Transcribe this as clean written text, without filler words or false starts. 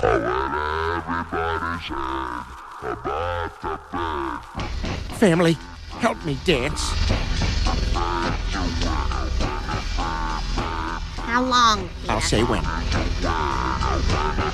Family, help me dance. How long, Peter? I'll say when.